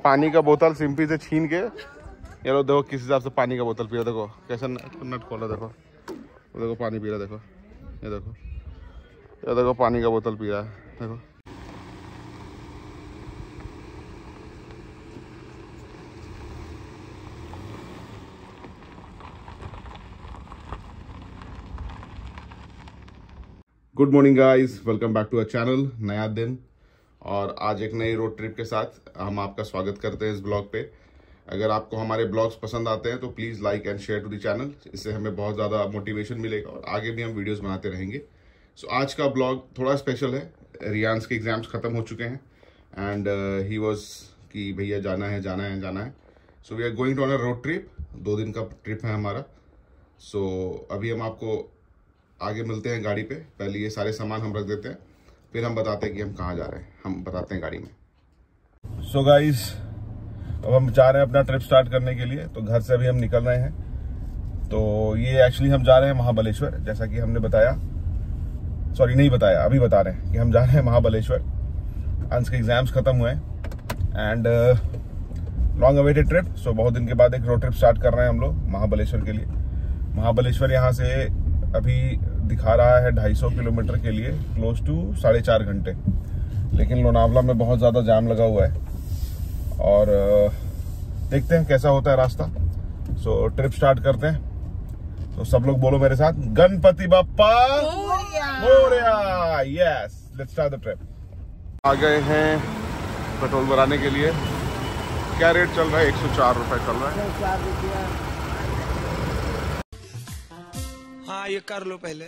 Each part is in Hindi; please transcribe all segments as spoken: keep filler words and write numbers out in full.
पानी का बोतल सिंपी से छीन के, ये लो देखो किस हिसाब से पानी का बोतल पी रहा, देखो कैसे नट खोला, देखो वो देखो पानी पी रहा, देखो ये देखो ये देखो पानी का बोतल पी रहा है, देखो। Good morning guys, welcome back to our channel. नया दिन और आज एक नई रोड ट्रिप के साथ हम आपका स्वागत करते हैं इस ब्लॉग पे। अगर आपको हमारे ब्लॉग्स पसंद आते हैं तो please like and share to the channel, इससे हमें बहुत ज़्यादा मोटिवेशन मिलेगा और आगे भी हम वीडियोस बनाते रहेंगे। सो so, आज का ब्लॉग थोड़ा स्पेशल है। रियांस के एग्जाम्स ख़त्म हो चुके हैं एंड ही वाज कि भैया जाना है जाना है जाना है। So we are going to on a road trip, दो दिन का ट्रिप है हमारा। सो so, अभी हम आपको आगे मिलते हैं गाड़ी पे। पहले ये सारे सामान हम रख देते हैं, फिर हम बताते हैं कि हम कहाँ जा रहे हैं, हम बताते हैं गाड़ी में। सो so गाइस, अब हम जा रहे हैं अपना ट्रिप स्टार्ट करने के लिए। तो घर से अभी हम निकल रहे हैं। तो ये एक्चुअली हम जा रहे हैं महाबलेश्वर, जैसा कि हमने बताया, सॉरी नहीं बताया, अभी बता रहे हैं कि हम जा रहे हैं महाबलेश्वर। अंश के एग्जाम्स खत्म हुए and long awaited trip. So बहुत दिन के बाद एक रोड ट्रिप स्टार्ट कर रहे हैं हम लोग महाबलेश्वर के लिए। महाबलेश्वर यहाँ से अभी दिखा रहा है ढाई सौ किलोमीटर के लिए, क्लोज टू साढ़े चार घंटे, लेकिन लोनावला में बहुत ज़्यादा जाम लगा हुआ है और देखते हैं कैसा होता है रास्ता। सो ट्रिप स्टार्ट करते हैं। तो सब लोग बोलो मेरे साथ, Ganpati Bappa Morya. Yes, let's start the trip. आ गए हैं पेट्रोल भराने के लिए। क्या रेट चल रहा है? एक सौ चार रुपए चल रहा है। हाँ, ये कर लो पहले।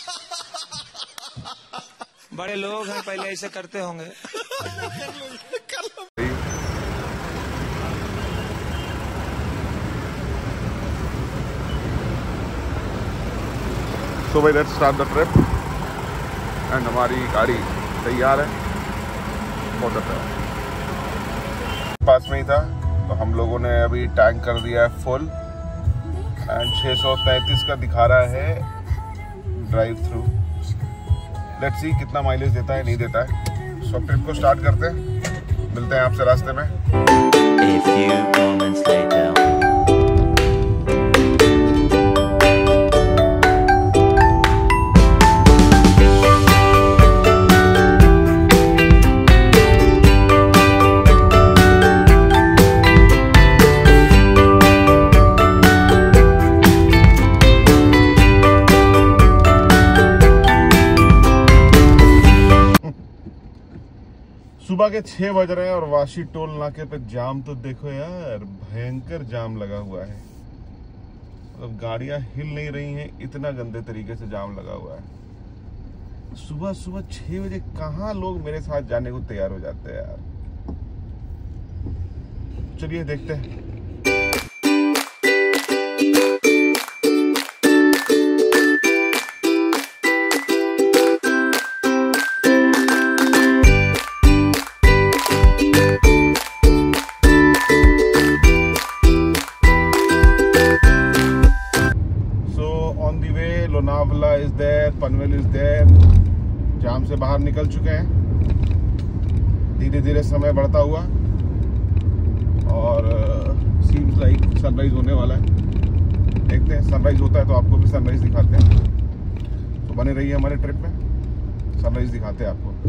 बड़े लोग हैं, पहले ऐसे करते होंगे। सो भाई let's start the trip and हमारी गाड़ी तैयार है फॉर द ट्रिप। पास में ही था तो हम लोगों ने अभी टैंक कर दिया है फुल एंड छह सौ तैंतीस का दिखा रहा है ड्राइव थ्रू। लेट्स सी कितना माइलेज देता है, नहीं देता है। सो ट्रिप को स्टार्ट करते हैं, मिलते हैं आपसे रास्ते में। A few moments later. सुबह के छह बज रहे हैं और वाशी टोल नाके पे जाम तो देखो यार, भयंकर जाम लगा हुआ है। मतलब गाड़ियां हिल नहीं रही हैं, इतना गंदे तरीके से जाम लगा हुआ है। सुबह सुबह छह बजे कहाँ लोग मेरे साथ जाने को तैयार हो जाते हैं यार। चलिए देखते हैं। Lonavala is there, Panvel is there. Jam से बाहर निकल चुके हैं, धीरे धीरे समय बढ़ता हुआ और सीम्स लाइक सनराइज होने वाला है। देखते हैं, सनराइज होता है तो आपको भी सनराइज दिखाते हैं। तो बने रहिए हमारे ट्रिप में, सनराइज दिखाते हैं आपको।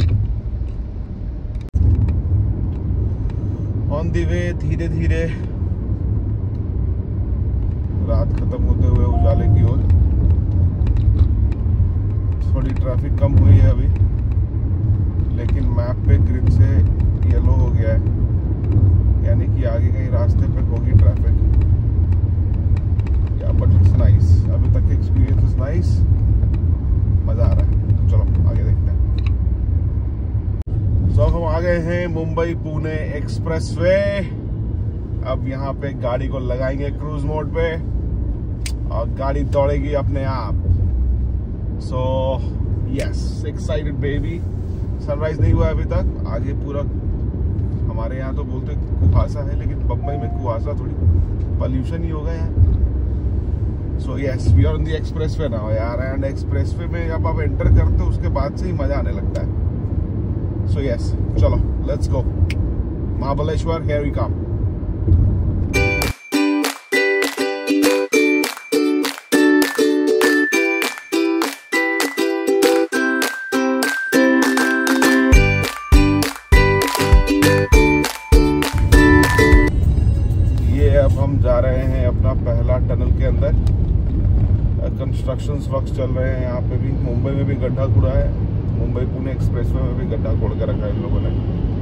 ऑन दी वे, धीरे धीरे रात खत्म होते हुए उजाले की ओर। थोड़ी ट्रैफिक कम हुई है अभी, लेकिन मैप पे ग्रीन से येलो हो गया है, यानी कि आगे कहीं रास्ते पे होगी ट्रैफिक। या बट इट्स नाइस, अभी तक एक्सपीरियंस इज नाइस, मजा आ रहा है। तो चलो आगे देखते हैं। सो so, हम आ गए हैं मुंबई पुणे एक्सप्रेसवे। अब यहाँ पे गाड़ी को लगाएंगे क्रूज मोड पे और गाड़ी दौड़ेगी अपने आप। So yes, excited baby. Sunrise नहीं हुआ अभी तक, आगे पूरा हमारे यहाँ तो बोलते कुहासा है, लेकिन बम्बई में कुहासा थोड़ी, पॉल्यूशन ही होगा यहाँ। So yes, we are on the expressway now यार, एंड एक्सप्रेसवे में जब आप एंटर करते हो उसके बाद से ही मजा आने लगता है। सो यस, चलो let's go. Mahabaleshwar, here we come. ये अब हम जा रहे हैं अपना पहला टनल के अंदर। कंस्ट्रक्शंस वर्क चल रहे हैं यहाँ पे भी। मुंबई में भी गड्ढा खुदा है, मुंबई पुणे एक्सप्रेसवे में भी गड्ढा खोद के रखा है इन लोगों ने।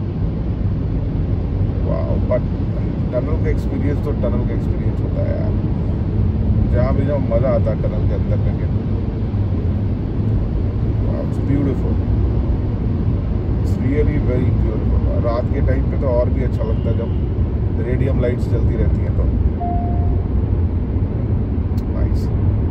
वाह, बट टनल का एक्सपीरियंस तो टनल का एक्सपीरियंस होता है यार, जहाँ भी जाओ मज़ा आता है टनल के अंदर। लेकिन it's beautiful, it's really very beautiful. रात के टाइम पे तो और भी अच्छा लगता है जब रेडियम लाइट्स जलती रहती हैं तो। नाइस।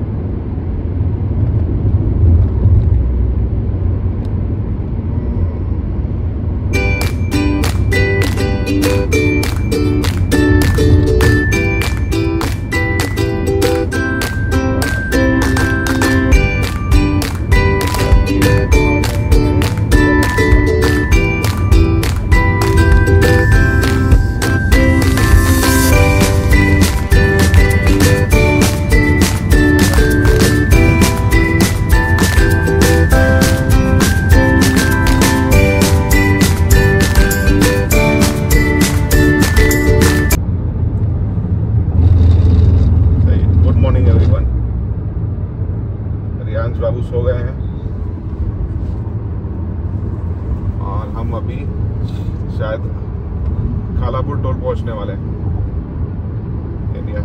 बाबू सो गए हैं और हम अभी शायद खालापुर टोल पहुंचने वाले हैं India.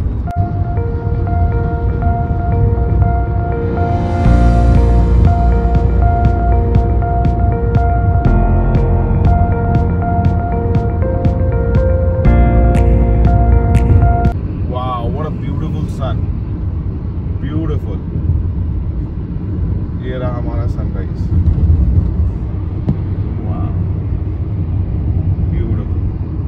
Wow, what a beautiful sun, beautiful. ये रहा हमारा सनराइज। वाह, ब्यूटीफुल।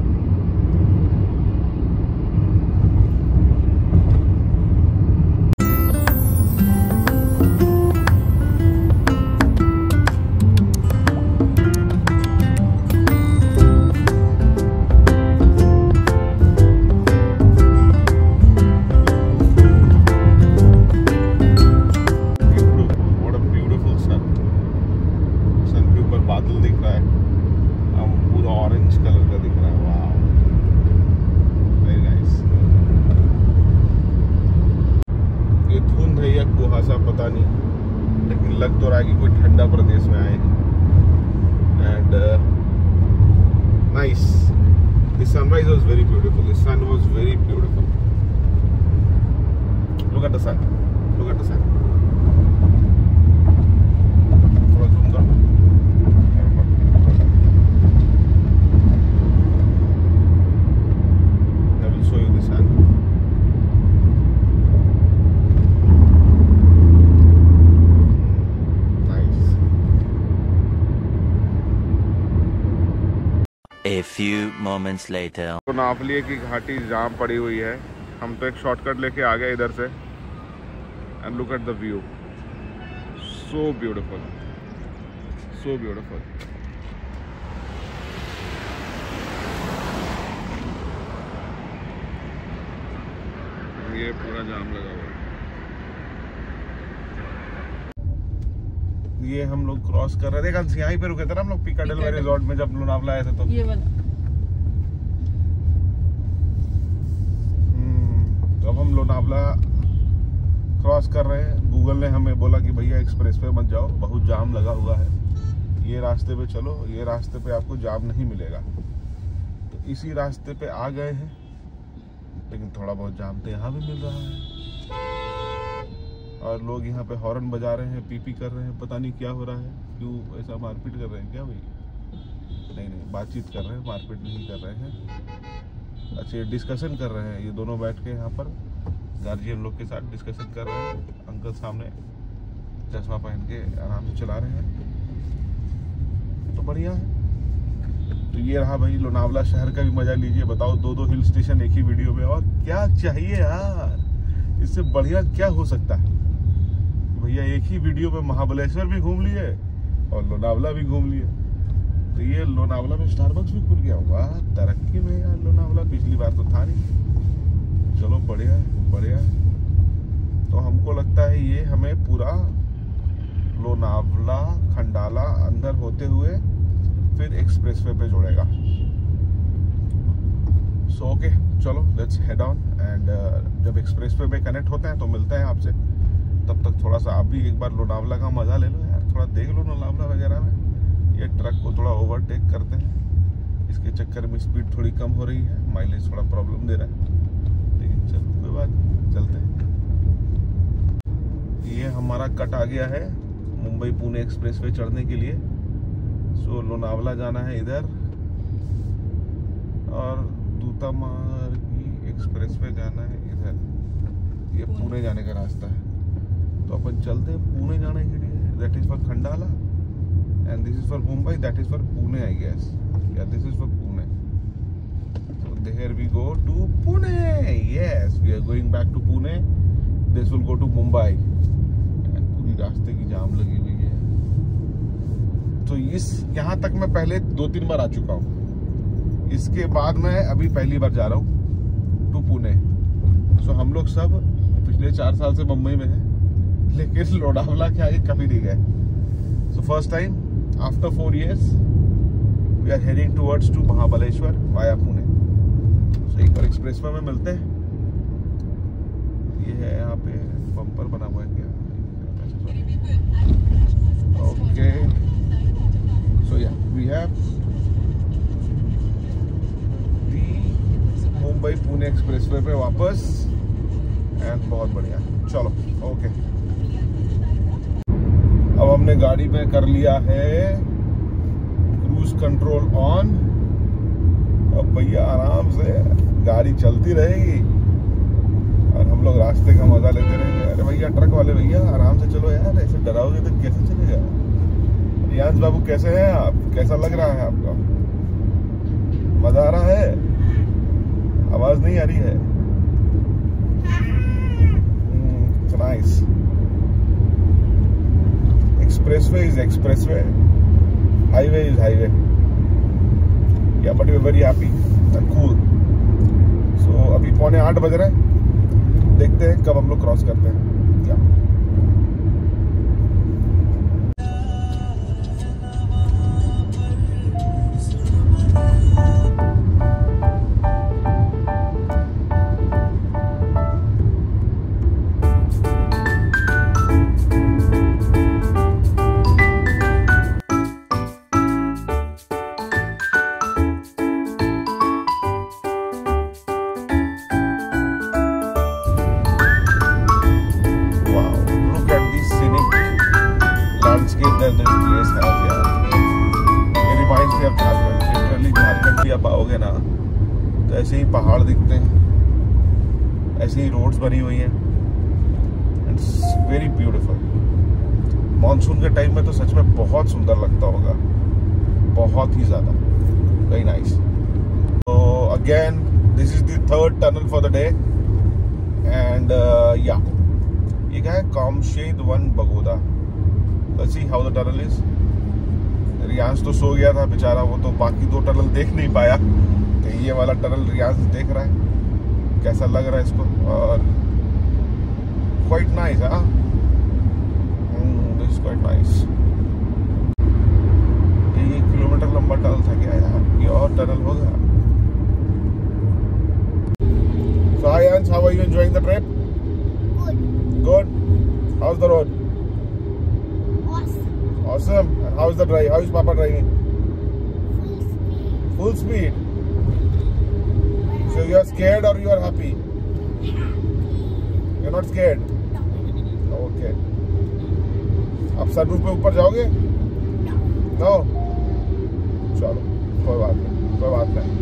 बादल दिख रहा है, हम पूरा ऑरेंज कलर का दिख रहा है। वाह, वेरी नाइस। ये धुंध है या कुहासा पता नहीं, लेकिन लग तो रहा है कि कोई ठंडा प्रदेश में आएगी। And nice, the sunrise was very beautiful, the sun was very beautiful. Look at the sun, look at the sun. थोड़ा जूम कर। A few moments later. तो नापलिए की घाटी जाम पड़ी हुई है। हम तो एक शॉर्टकट लेके आ गए इधर से। And look at the view, so beautiful, so beautiful. ये पूरा जाम लगा हुआ है। ये हम लोग क्रॉस कर रहे थे, कल यहीं पे रुके थे ना हम लोग पिकाडेल में रिजॉर्ट में, जब लोनावला आए थे तो। ये वाला। हम्म, तो अब हम लोनावला क्रॉस कर रहे हैं। गूगल ने हमें बोला कि भैया एक्सप्रेस पे मत जाओ, बहुत जाम लगा हुआ है, ये रास्ते पे चलो, ये रास्ते पे आपको जाम नहीं मिलेगा। तो इसी रास्ते पे आ गए हैं, लेकिन थोड़ा बहुत जाम तो यहाँ भी मिल रहा है। और लोग यहाँ पे हॉर्न बजा रहे हैं, पीपी कर रहे हैं, पता नहीं क्या हो रहा है, क्यों ऐसा मारपीट कर रहे हैं क्या भाई? नहीं नहीं, बातचीत कर रहे हैं, मारपीट नहीं कर रहे हैं। अच्छा, डिस्कशन कर रहे हैं ये दोनों बैठ के यहाँ पर, गार्जियन लोग के साथ डिस्कशन कर रहे हैं। अंकल सामने चश्मा पहन के आराम से चला रहे हैं, तो बढ़िया है। तो ये रहा भाई लोनावला शहर का भी मजा लीजिए। बताओ, दो दो हिल स्टेशन एक ही वीडियो में, और क्या चाहिए यार, इससे बढ़िया क्या हो सकता है भैया। एक ही वीडियो में महाबलेश्वर भी घूम लिए और लोनावला भी घूम लिए। तो ये लोनावला में स्टारबक्स भी खुल गया। वाह, तरक्की में यार लोनावला, पिछली बार तो था नहीं। चलो बढ़िया है, बढ़िया है। तो हमको लगता है ये हमें पूरा लोनावला खंडाला अंदर होते हुए फिर एक्सप्रेसवे पे जोड़ेगा। सो ओके, चलो लेट्स हेड ऑन एंड जब एक्सप्रेसवे पे कनेक्ट होते हैं तो मिलते हैं आपसे। तब तक थोड़ा सा आप भी एक बार लोनावला का मजा ले लो यार, थोड़ा देख लो लोनावला वगैरह में। ये ट्रक को थोड़ा ओवरटेक करते हैं, इसके चक्कर में स्पीड थोड़ी कम हो रही है, माइलेज थोड़ा प्रॉब्लम दे रहा है, लेकिन चलो कोई बात नहीं, चलते हैं। ये हमारा कट आ गया है मुंबई पुणे एक्सप्रेसवे चढ़ने के लिए। सो लोनावला जाना है इधर और दूतामार्गी एक्सप्रेसवे जाना है इधर। ये पुणे जाने का रास्ता है, तो अपन चलते हैं पुणे जाने के लिए। That is for Khandala and this is for Mumbai, that is for Pune I guess, yeah this is for Pune. So there we go to Pune. Yes, we are going back to Pune. This will go to Mumbai. And पूरी रास्ते की जाम लगी हुई है। तो इस यहाँ तक मैं पहले दो तीन बार आ चुका हूँ, इसके बाद मैं अभी पहली बार जा रहा हूँ टू पुणे। सो हम लोग सब पिछले चार साल से मुंबई में हैं, लेकिन लोनावला के आगे कभी नहीं गए। So first time after four years we are heading towards to Mahabaleshwar via Pune. So एक बार एक्सप्रेसवे में मिलते हैं। ये है यहाँ पे बम्पर बना हुआ है क्या? Okay, so yeah we have Mumbai Pune expressway पे वापस एंड बहुत बढ़िया। चलो ओके, अब हमने गाड़ी पे कर लिया है क्रूज कंट्रोल ऑन। अब भैया आराम से गाड़ी चलती रहेगी और हम लोग रास्ते का मजा लेते रहेंगे। अरे भैया ट्रक वाले भैया आराम से चलो यार, ऐसे डराओगे तो कैसे चलेगा। रियांश बाबू कैसे हैं आप, कैसा लग रहा है आपका? मजा आ रहा है? आवाज नहीं आ रही है? Nice. Expressway is expressway, highway is highway. Yeah but we are very happy and cool. So अभी पौने आठ बज रहे हैं, देखते हैं कब हम लोग क्रॉस करते हैं। क्या पाओगे ना तो ऐसे ही पहाड़ दिखते हैं, ऐसे ही रोड्स बनी हुई हैं, इट्स वेरी ब्यूटीफुल। मॉनसून के टाइम में तो सच में बहुत सुंदर लगता होगा, बहुत ही ज्यादा, वेरी नाइस। तो again this is the third tunnel for the day and yeah ये क्या है, कामशेद वन बगोदा। Let's see how the tunnel is. Riyansh तो सो गया था बेचारा, वो तो बाकी दो टनल देख नहीं पाया, तो ये वाला टनल रियांश देख रहा है कैसा लग रहा है इसको। और क्वाइट नाइस, हाँ दिस क्वाइट नाइस। ये किलोमीटर लंबा टनल था क्या यार, ये और टनल होगा। So hi Ans, how are you enjoying the trip? Good. Good. How's the road? Awesome. Awesome. And how is the drive? How is Papa driving? Full speed. Full speed. So you are scared or you are happy? You're not scared? No. Okay. अब सनरूफ पे ऊपर जाओगे? No. No. चलो कोई बात नहीं, कोई बात नहीं।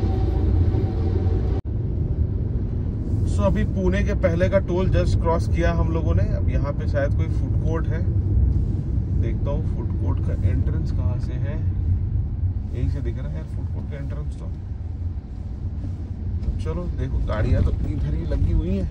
सो so, अभी पुणे के पहले का टोल जस्ट क्रॉस किया हम लोगों ने। अब यहाँ पे शायद कोई फूड कोर्ट है, देखता हूँ फूड कोर्ट का एंट्रेंस कहाँ से है। यहीं से दिख रहा है यार फूड कोर्ट का एंट्रेंस तो। तो चलो देखो, गाड़ियाँ तो इधर ही लगी हुई हैं,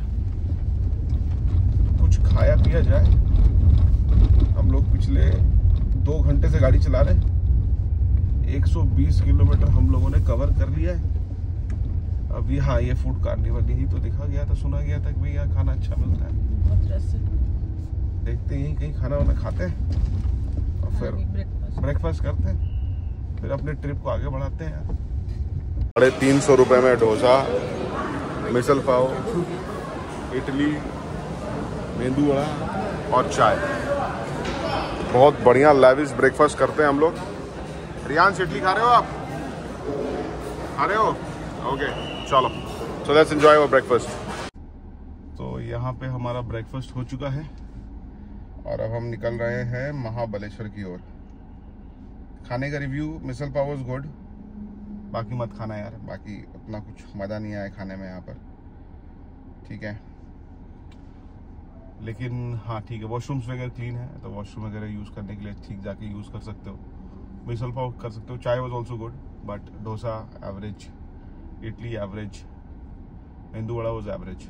कुछ खाया पिया जाए। हम लोग पिछले दो घंटे से गाड़ी चला रहे हैं, एक सौ बीस किलोमीटर हम लोगों ने कवर कर लिया है। अब यहाँ ये फूड कार्निवल यही तो दिखा गया था, सुना गया था कि भाई यहाँ खाना अच्छा मिलता है। देखते हैं कहीं खाना वाना खाते हैं और फिर ब्रेकफास्ट करते हैं, फिर अपने ट्रिप को आगे बढ़ाते हैं। साढ़े तीन सौ रुपये में डोसा, मिसल पाव, इडली, मेंदू वड़ा और चाय। बहुत बढ़िया लैविश ब्रेकफास्ट करते हैं हम लोग। रियांश इडली खा रहे हो आप? खा रहे हो? ओके चलो, so let's enjoy our breakfast. तो यहाँ पे हमारा ब्रेकफास्ट हो चुका है और अब हम निकल रहे हैं महाबलेश्वर की ओर। खाने का review, misal pav was good, बाकी मत खाना यार, बाकी उतना कुछ मज़ा नहीं आया खाने में यहाँ पर, ठीक है। लेकिन हाँ ठीक है, वॉशरूम्स वगैरह क्लीन है तो वॉशरूम वगैरह यूज़ करने के लिए ठीक जाके यूज़ कर सकते हो। मिसल पाव कर सकते हो। Chai was also good, but dosa average, idli average, medu vada was average.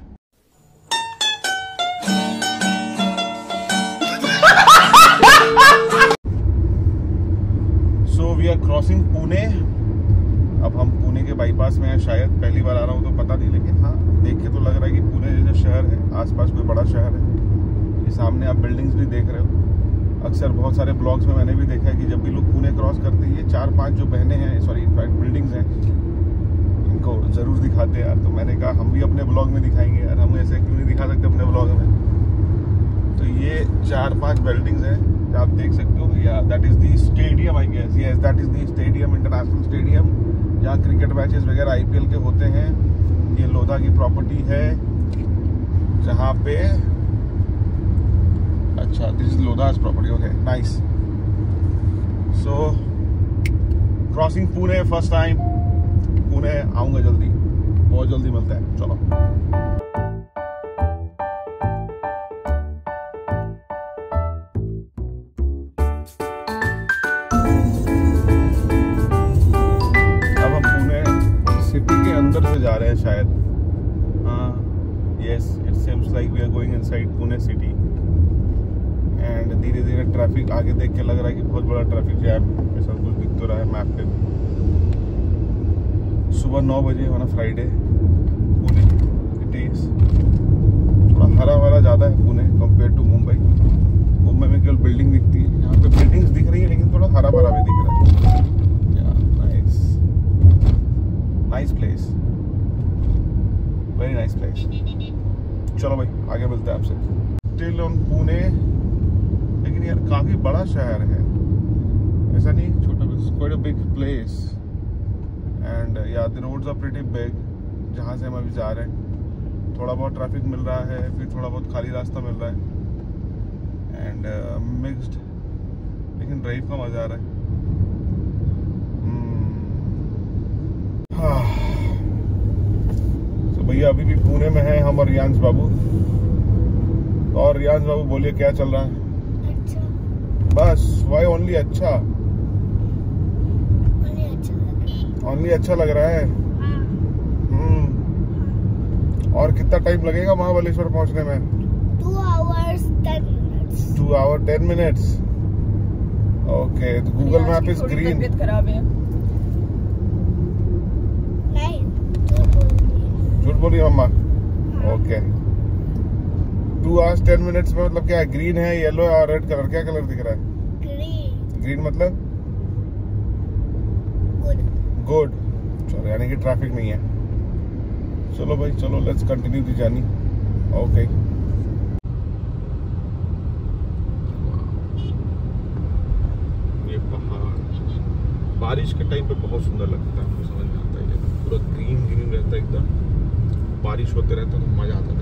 So we are crossing Pune. अब हम पुणे के बाईपास में हैं, शायद पहली बार आ रहा हूँ तो पता नहीं, लेकिन हाँ देख के तो लग रहा है कि पुणे जैसा शहर है, आसपास कोई बड़ा शहर है। ये सामने आप बिल्डिंग्स भी देख रहे हो। अक्सर बहुत सारे ब्लॉग्स में मैंने भी देखा है कि जब भी लोग पुणे क्रॉस करते हैं, ये चार पांच जो बहनें हैं, सॉरी इनफैक्ट बिल्डिंग्स हैं, इनको ज़रूर दिखाते हैं यार। तो मैंने कहा हम भी अपने ब्लॉग में दिखाएंगे यार, हम ऐसे क्यों नहीं दिखा सकते अपने ब्लॉग में। तो ये चार पांच बिल्डिंग्स हैं आप देख सकते हो। Yeah that is the stadium, I guess, yes that is the stadium, international stadium, जहाँ क्रिकेट मैचेस वगैरह आईपीएल के होते हैं। ये लोधा की प्रॉपर्टी है जहाँ पे, अच्छा this is Lodha's property, okay nice. So crossing Pune, first time Pune, आऊँगा जल्दी, बहुत जल्दी मिलता है। चलो अंदर से जा रहे हैं शायद, हाँ yes, it seems like we are going inside Pune city. And धीरे धीरे ट्रैफिक आगे देख के लग रहा है कि बहुत बड़ा ट्रैफिक जैम ऐसा कुछ दिख तो रहा है मैप पे। सुबह नौ बजे होना फ्राइडे पुणे, इट इज थोड़ा हरा भरा ज़्यादा है पुणे कंपेयर टू मुंबई। मुंबई में केवल बिल्डिंग दिखती है, यहाँ पे बिल्डिंग्स दिख रही है लेकिन थोड़ा हरा भरा भी दिख रहा है। Nice place, very nice place. चलो भाई आगे मिलते हैं आपसे। स्टिल ऑन पुणे, लेकिन यार काफी बड़ा शहर है, ऐसा नहीं छोटा, quite a big place. And yeah the roads are pretty big जहाँ से हम अभी जा रहे हैं। थोड़ा बहुत ट्रैफिक मिल रहा है, फिर थोड़ा बहुत खाली रास्ता मिल रहा है एंड मिक्स्ड, लेकिन ड्राइव का मजा आ रहा है। तो भैया अभी भी पुणे में है हम और रियांश बाबू। और रियांश बाबू बोलिए क्या चल रहा है? अच्छा। बस वाई ओनली अच्छा? ओनली अच्छा लग रहा है। ओनली अच्छा लग रहा है। हम्म। और कितना टाइम लगेगा महाबलेश्वर पहुंचने में? Two hours ten minutes. Two hour ten minutes okay. तो गूगल मैप इज ग्रीन। तबीयत खराब है। झूठ बोली मम्मा? Okay. Two hours ten minutes में मतलब क्या है? ग्रीन है, येलो है और रेड कलर। क्या कलर दिख रहा है? ग्रीन। ग्रीन मतलब गुड। गुड, चलो यानी कि ट्रैफिक नहीं है। चलो भाई चलो, let's continue the journey. Okay. ये पहाड़ बारिश के टाइम पे बहुत सुंदर लगता है, मुझे समझ में आता है। ये पूरा ग्रीन ग्रीन रहता है एकदम, बारिश होते रहता है तो मजा आता है।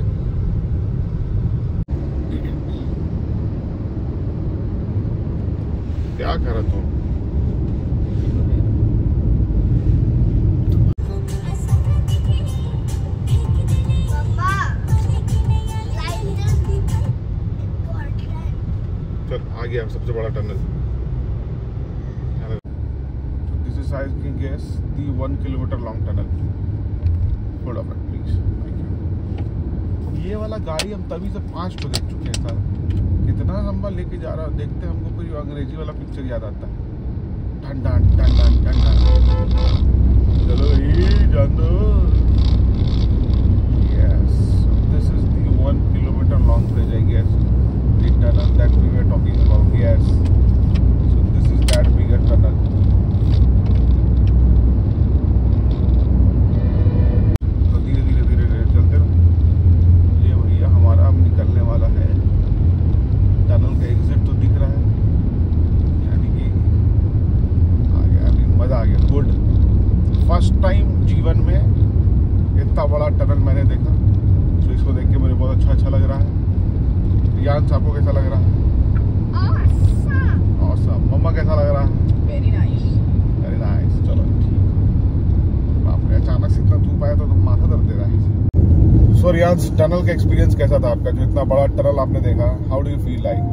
क्या कर रहा तू? चल आ गया सबसे बड़ा tunnel. This is I can guess the one kilometre long tunnel. थोड़ा मिनट प्लीज, थैंक यू। ये वाला गाड़ी हम तभी से पांच को देख चुके हैं सर, कितना लंबा लेके जा रहा है। देखते हैं, हमको कोई अंग्रेजी वाला पिक्चर याद आता है, टन टन टन टन टन टन। चलो ये जान दो। Yes, so this is the one kilometer long bridge, I guess. The tunnel that we were talking about. Yes. So this is that bigger tunnel. तो धीरे धीरे धीरे धीरे चलते रहो। ये भैया हमारा अब निकलने वाला है। टनल का एग्जिट तो दिख रहा है, यानी कि आ गया, मजा आ गया। गुड, फर्स्ट टाइम जीवन में इतना बड़ा टनल मैंने देखा, तो इसको देख के मुझे बहुत अच्छा अच्छा लग रहा है। रियान आपको कैसा लग रहा है? Awesome. ऑसम। मम्मा कैसा लग रहा है? Very nice. Very nice. चलो ठीक। बाप रे, अचानक से इतना धूप आया तो, तो माथा दर्द दे रहा है। सो रियान, टनल का एक्सपीरियंस कैसा था आपका? जो इतना बड़ा टनल आपने देखा, how do you feel like?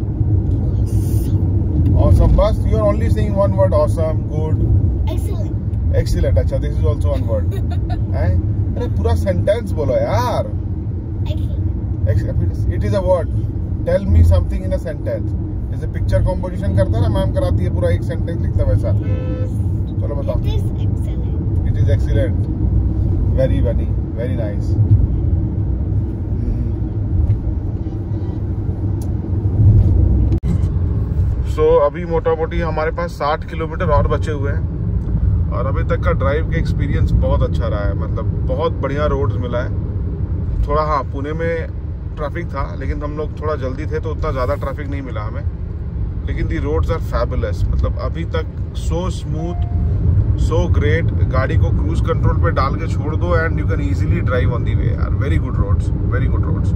Awesome. बस you are only saying one word, awesome, good, Excellent. Excellent. अच्छा, this is also one word है। अरे पूरा सेंटेंस बोलो यार। Excellent. It is a word. Tell me something in a sentence. जैसे पिक्चर कॉम्पोजिशन करता है ना मैम, कराती है, पूरा एक सेंटेंस लिखता वैसा। चलो बताओ। It is excellent. It is excellent, very very very nice. So अभी मोटा मोटी हमारे पास साठ किलोमीटर और बचे हुए हैं, और अभी तक का ड्राइव का एक्सपीरियंस बहुत अच्छा रहा है। मतलब बहुत बढ़िया रोड्स मिला है। थोड़ा हाँ, पुणे में ट्रैफिक था, लेकिन हम लोग थोड़ा जल्दी थे तो उतना ज़्यादा ट्रैफिक नहीं मिला हमें। लेकिन दी रोड्स आर फैबुलस। मतलब अभी तक सो स्मूथ, सो ग्रेट। गाड़ी को क्रूज कंट्रोल पे डाल के छोड़ दो and you can easily drive on the way यार। Very good roads, very good roads.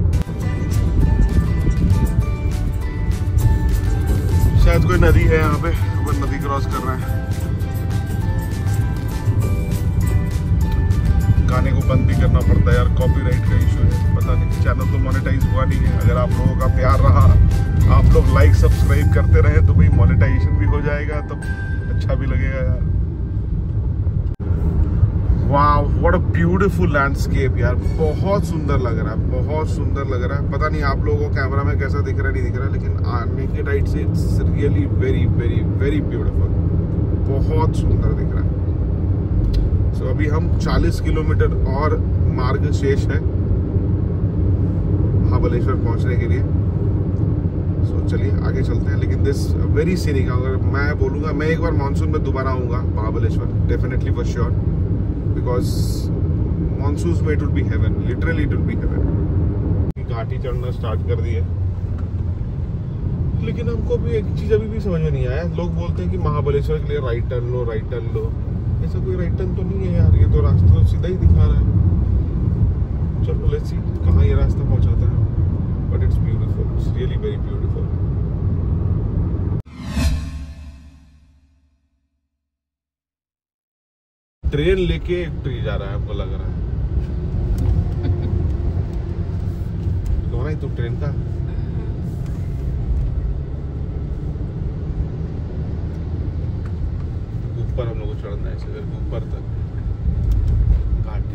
शायद कोई नदी है यहाँ पे, वो नदी क्रॉस कर रहे हैं। गाने को बंद भी करना पड़ता है यार, कॉपीराइट का इशू है। पता नहीं, चैनल तो मोनेटाइज हुआ नहीं है। अगर आप लोगों का प्यार रहा, आप लोग लाइक सब्सक्राइब करते रहे, तो भाई मोनेटाइजेशन भी हो जाएगा, तो अच्छा भी लगेगा यार। Wow, what a beautiful landscape यार। बहुत सुंदर लग रहा है, बहुत सुंदर लग रहा है। पता नहीं आप लोगों को कैमरा में कैसा दिख रहा है, नहीं दिख रहा है, लेकिन नेकेड आइट से it's really very very very beautiful. बहुत सुंदर दिख रहा है। सो so, अभी हम चालीस किलोमीटर और मार्ग शेष है महाबलेश्वर पहुंचने के लिए। सो so, चलिए आगे चलते हैं। लेकिन दिस वेरी सीनिक, अगर मैं बोलूँगा, मैं एक बार मानसून में दोबारा आऊँगा Mahabaleshwar, definitely for sure, because monsoon में it will be heaven, literally it will be heaven. घाटी चढ़ना स्टार्ट कर दी है, लेकिन हमको भी एक चीज़ अभी भी समझ में नहीं आया। लोग बोलते हैं कि महाबलेश्वर के लिए राइट टर्न लो, राइट टर्न लो। ऐसा कोई राइट टर्न तो नहीं है यार, ये तो रास्ता तो सीधा ही दिखा रहा है। चलो लेट्स सी कहाँ ये रास्ता पहुंचाता है। But it's beautiful, it's really very beautiful. Train लेके ट्री जा रहा है, हमको लग रहा है। कौन है तू ट्रेन का? ऊपर हम लोग को चढ़ना है, इसे ऊपर तक घाटी।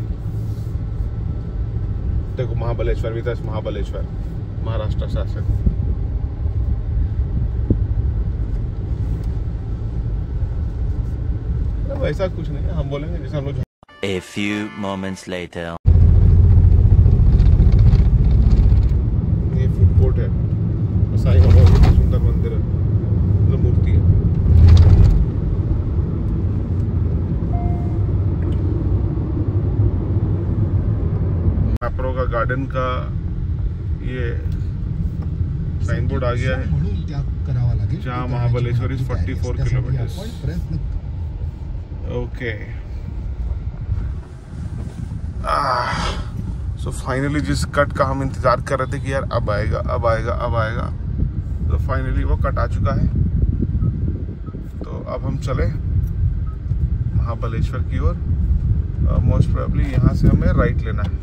देखो महाबलेश्वर, विदेश महाबलेश्वर, महाराष्ट्र शासन। वैसा कुछ नहीं है, हम बोलेंगे जैसे हम लोग। A few moments later. ये फूड कोर्ट है, साईं बाबा की सुंदर मंदिर है, मतलब मूर्ति है। मैप्रो का गार्डन का ये साइन बोर्ड आ गया है, जहाँ Mahabaleshwar is forty four kilometres. Okay, so finally जिस कट का हम इंतजार कर रहे थे कि यार अब आएगा अब आएगा अब आएगा, तो फाइनली वो कट आ चुका है। तो अब हम चले महाबलेश्वर की ओर। मोस्ट प्रोबेबली यहाँ से हमें राइट लेना है।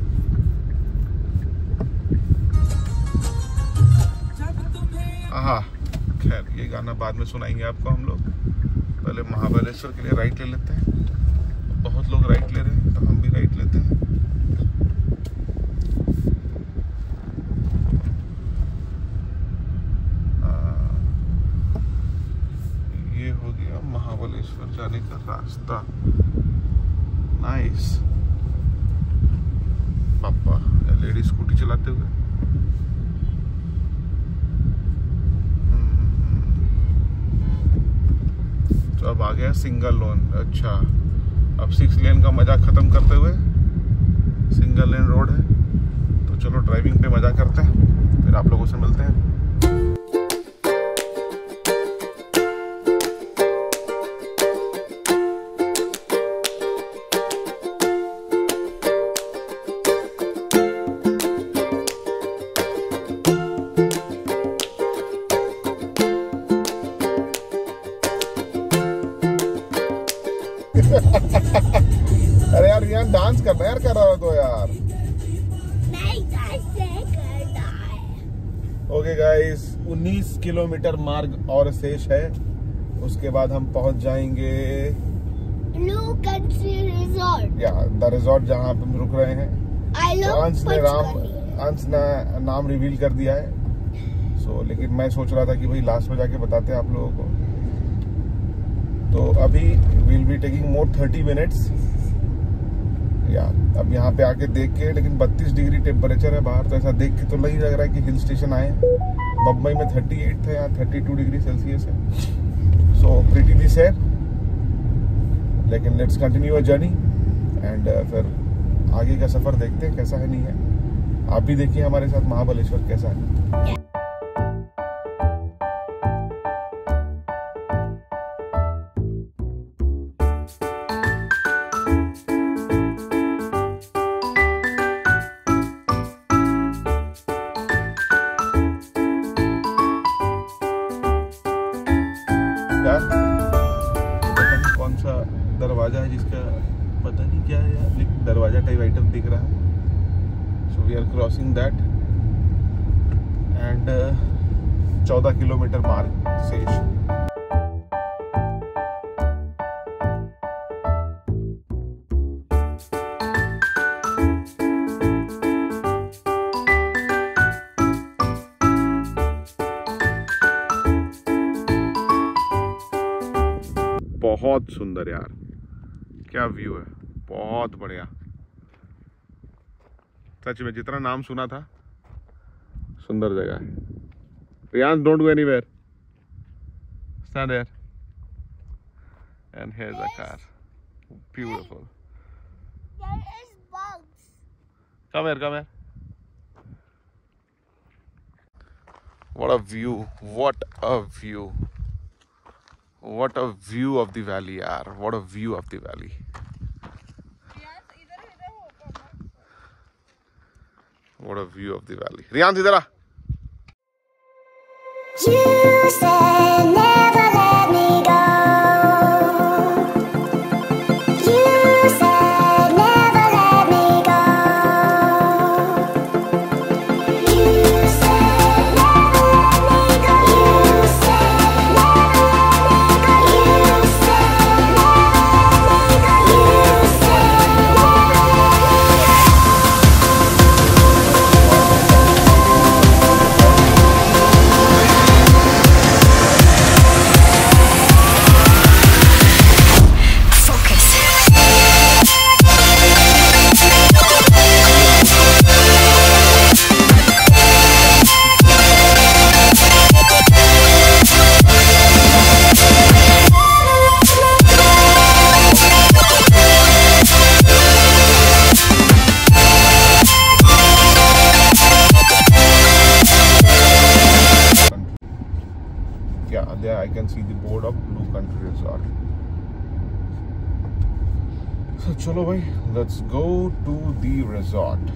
हाँ खैर, ये गाना बाद में सुनाएंगे आपको हम लोग। पहले महाबलेश्वर के लिए राइट ले लेते हैं। बहुत लोग राइट ले रहे हैं, तो हम भी राइट लेते हैं। आ, ये हो गया महाबलेश्वर जाने का रास्ता। नाइस। पापा लेडी स्कूटी चलाते हुए। तो अब आ गया सिंगल लोन। अच्छा, अब सिक्स लेन का मजा खत्म करते हुए सिंगल लेन रोड है। तो चलो ड्राइविंग पे मजा करते हैं, फिर आप लोगों से मिलते हैं। अरे यार रियान डांस करना यार, कर रहा तो यार। नहीं कैसे करना है। ओके गाइस, उन्नीस किलोमीटर मार्ग और शेष है। उसके बाद हम पहुंच जाएंगे blue country resort. Yeah the resort जहां पे हम रुक रहे हैं। आई तो लव अंश ने राम अंश ने नाम रिवील कर दिया है। सो so, लेकिन मैं सोच रहा था कि भाई लास्ट में जाके बताते हैं आप लोगों को। तो अभी will be taking more thirty minutes. Yeah अब यहाँ पे आके देख के, लेकिन बत्तीस डिग्री टेम्परेचर है बाहर, तो ऐसा देख के तो नहीं लग रहा है कि हिल स्टेशन आए। बम्बई में थर्टी एट था, यहाँ थर्टी टू डिग्री सेल्सियस है। सो प्रीटी बी सेफ, लेकिन let's continue a journey and फिर आगे का सफर देखते हैं कैसा है नहीं है। आप भी देखिए हमारे साथ महाबलेश्वर कैसा है। कौन सा दरवाजा है जिसका पता नहीं क्या है यार, लेकिन दरवाजा टाइप आइटम दिख रहा है। So we are crossing that and चौदह किलोमीटर मार्ग शेष। बहुत सुंदर यार, क्या व्यू है, बहुत बढ़िया। सच में जितना नाम सुना था, सुंदर जगह है। Riyan, don't go anywhere, stand there and here is a car, beautiful. There is bugs. Come here, come here. What a view, what a view. What a view of the valley यार, what a view of the valley. What a view of the valley. Riyan इधर आ। You said never let me go. You said never let me go. You said never let me go. You said never let me go. You said never let me go. You said there I can see the board of Blue Country Resort. So chalo bhai, let's go to the resort.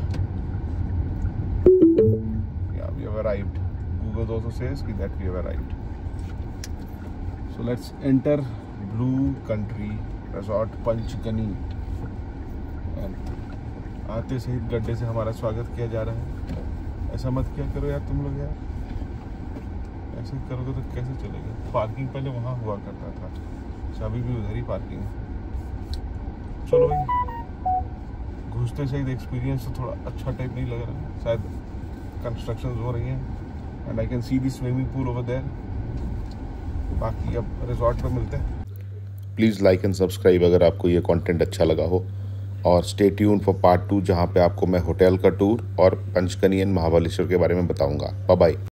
Yeah, we have arrived. Google also says that we have arrived. So let's enter Blue Country Resort Panchgani. And आते से ही गड्ढे से हमारा स्वागत किया जा रहा है। ऐसा मत क्या करो यार तुम लोग यार, ऐसे करोगे तो कैसे चलेगा। पार्किंग पहले वहाँ हुआ करता था, अभी भी उधर ही पार्किंग। चलो भाई, घुसते सही एक्सपीरियंस तो थोड़ा अच्छा टाइप नहीं लग रहा है, शायद कंस्ट्रक्शन हो रही हैं। And I can see the swimming pool over there. बाकी अब रिजॉर्ट पे मिलते हैं। प्लीज़ लाइक एंड सब्सक्राइब अगर आपको ये कंटेंट अच्छा लगा हो, और stay tune for part two, जहाँ पे आपको मैं होटल का टूर और पंचकनी एंड महाबलेश्वर के बारे में बताऊंगा। Bye bye.